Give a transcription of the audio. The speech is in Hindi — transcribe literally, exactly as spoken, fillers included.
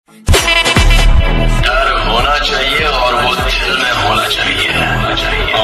डर होना चाहिए और वो दिल में होना चाहिए, होना चाहिए।